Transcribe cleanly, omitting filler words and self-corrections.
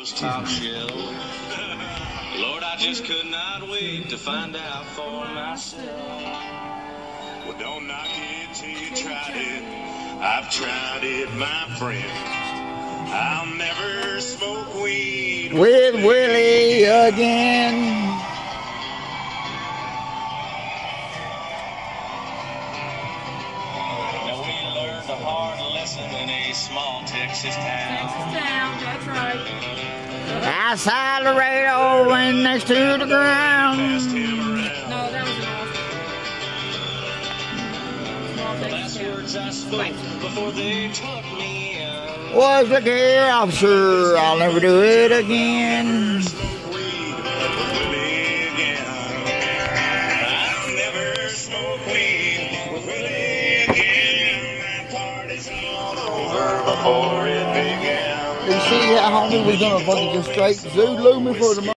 was top shelf. Lord, I just could not wait to find out for myself. Well, don't knock it till you tried it. I've tried it, my friend. I'll never smoke weed with Willie again. A hard lesson in a small Texas town. That's right. Outside Laredo and next to the ground. No, that was an The last words I spoke before they took me in was the gay officer, I'll never do it again. Before it began. You see how homie was gonna fucking just straight Zulu me for the